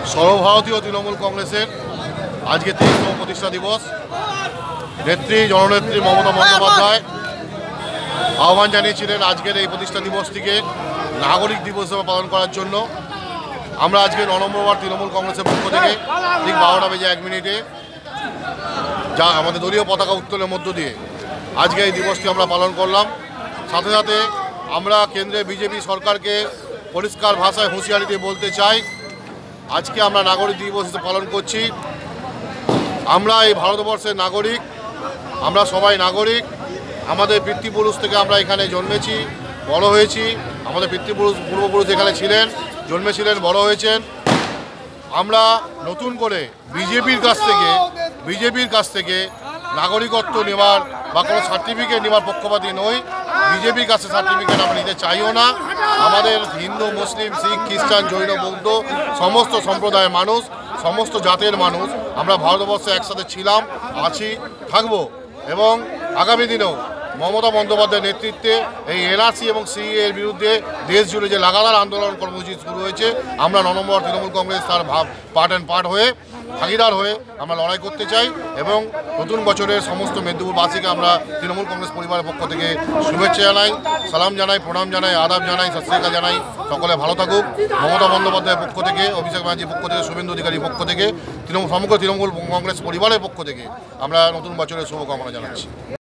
সর্বভারতীয় তৃণমূল কংগ্রেসের আজকে 23তম প্রতিষ্ঠা দিবস। নেত্রী জননেত্রী মমতা বন্দ্যোপাধ্যায় আহ্বান জানিয়েছিলেন আজকের এই প্রতিষ্ঠা দিবসটিকে নাগরিক দিবস হিসেবে পালন করার জন্য। আমরা আজকে 9 নম্বর ওয়ার্ড তৃণমূল কংগ্রেসের পক্ষ থেকে ঠিক 12টা বেজে 1 মিনিটে যা আমাদের দলীয় পতাকা উত্তোলনের মধ্য দিয়ে আজকে এই দিবসটি আমরা পালন করলাম। সাথে সাথে আমরা কেন্দ্রে বিজেপি সরকারকে পরিষ্কার ভাষায় হুঁশিয়ারি দিয়ে বলতে চাই, আজকে আমরা নাগরিক দিবস হিসেবে পালন করছি। আমরা এই ভারতবর্ষের নাগরিক, আমরা সবাই নাগরিক। আমাদের পিতৃপুরুষ থেকে আমরা এখানে জন্মেছি, বড় হয়েছি। আমাদের পিতৃপুরুষ পূর্বপুরুষ এখানে ছিলেন, জন্মেছিলেন, বড় হয়েছেন। আমরা নতুন করে বিজেপির কাছ থেকে নাগরিকত্ব নেওয়ার বা কোনো সার্টিফিকেট নেওয়ার পক্ষপাতী নই। বিজেপির কাছে সার্টিফিকেট আমরা নিতে চাইও না। আমাদের হিন্দু, মুসলিম, শিখ, খ্রিস্টান, জৈন, বৌদ্ধ সমস্ত সম্প্রদায়ের মানুষ, সমস্ত জাতের মানুষ আমরা ভারতবর্ষে একসাথে ছিলাম, আছি, থাকব। এবং আগামী দিনেও মমতা বন্দ্যোপাধ্যায়ের নেতৃত্বে এই এনআরসি এবং সিএএ এর বিরুদ্ধে দেশ জুড়ে যে লাগাতার আন্দোলন কর্মসূচি শুরু হয়েছে, আমরা 9 নম্বর তৃণমূল কংগ্রেস তার পার্ট হয়ে ভাগিদার হয়ে আমরা লড়াই করতে চাই। এবং নতুন বছরের সমস্ত মেদিনীপুরবাসীকে আমরা তৃণমূল কংগ্রেস পরিবারের পক্ষ থেকে শুভেচ্ছা জানাই, সালাম জানাই, প্রণাম জানাই, আদাব জানাই, সত শ্রী আকাল জানাই। সকলে ভালো থাকুক। মমতা বন্দ্যোপাধ্যায়ের পক্ষ থেকে, অভিষেক ব্যানার্জির পক্ষ থেকে, শুভেন্দু অধিকারীর পক্ষ থেকে, সমগ্র তৃণমূল কংগ্রেস পরিবারের পক্ষ থেকে আমরা নতুন বছরের শুভকামনা জানাচ্ছি।